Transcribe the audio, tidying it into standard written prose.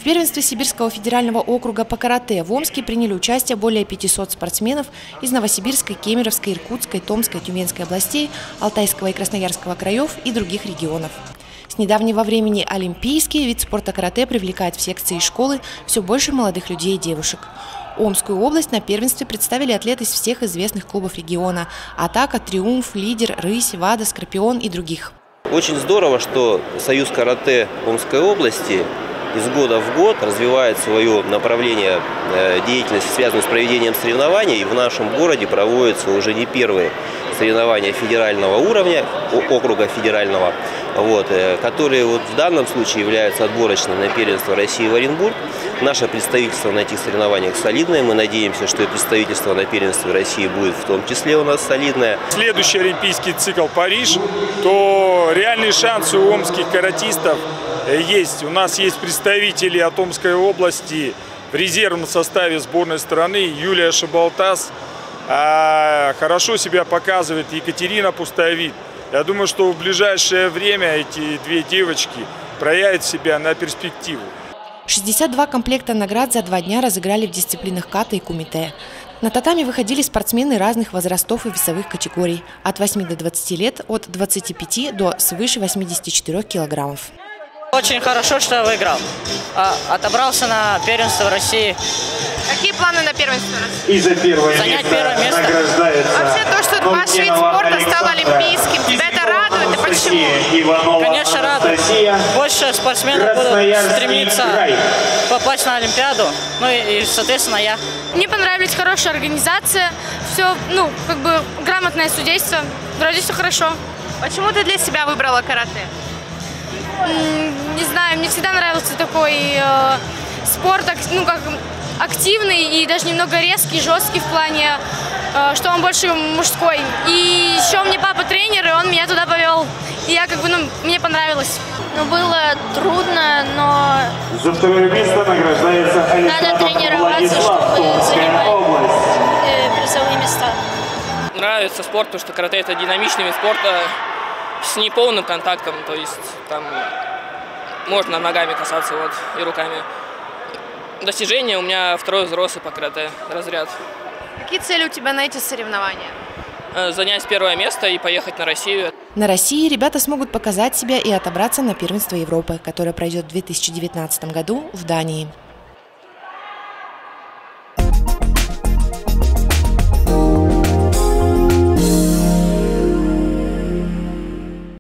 первенстве Сибирского федерального округа по карате в Омске приняли участие более 500 спортсменов из Новосибирской, Кемеровской, Иркутской, Томской, Тюменской областей, Алтайского и Красноярского краев и других регионов. С недавнего времени олимпийский вид спорта карате привлекает в секции школы все больше молодых людей и девушек. Омскую область на первенстве представили атлеты из всех известных клубов региона – «Атака», «Триумф», «Лидер», «Рысь», «Вада», «Скорпион» и других. Очень здорово, что Союз карате Омской области из года в год развивает свое направление деятельности, связанную с проведением соревнований. И в нашем городе проводятся уже не первые соревнования федерального уровня, округа федерального, которые в данном случае являются отборочными на первенство России в Оренбург. Наше представительство на этих соревнованиях солидное. Мы надеемся, что и представительство на первенстве России будет в том числе у нас солидное. Следующий олимпийский цикл Париж, то реальные шансы у омских каратистов есть. У нас есть представители от Омской области в резервном составе сборной страны. Юлия Шабалтас хорошо себя показывает, Екатерина Пустовит. Я думаю, что в ближайшее время эти две девочки проявят себя на перспективу. 62 комплекта наград за 2 дня разыграли в дисциплинах ката и кумите. На татами выходили спортсмены разных возрастов и весовых категорий – от 8 до 20 лет, от 25 до свыше 84 килограммов. Очень хорошо, что выиграл. Отобрался на первенство России. Какие планы на первенство России? Занять первое место. Вообще то, что ваш вид спорта стал олимпийским, тебя это радует и почему? Конечно, радует. Больше спортсменов будут стремиться попасть на Олимпиаду. Ну и соответственно, я. Мне понравилась хорошая организация, все, грамотное судейство. Вроде все хорошо. Почему ты для себя выбрала карате? Не знаю, мне всегда нравился такой спорт, активный и даже немного резкий, жесткий в плане, что он больше мужской. И еще мне папа тренер, и он меня туда повел. И я мне понравилось. Было трудно, но за второе место награждается надо тренироваться, чтобы занимать призовые места. Нравится спорт, потому что карате – это динамичный вид спорта с неполным контактом, то есть там можно ногами касаться и руками. Достижение у меня второй взрослый по карате разряд. Какие цели у тебя на эти соревнования? Занять первое место и поехать на Россию. На России ребята смогут показать себя и отобраться на первенство Европы, которое пройдет в 2019 году в Дании.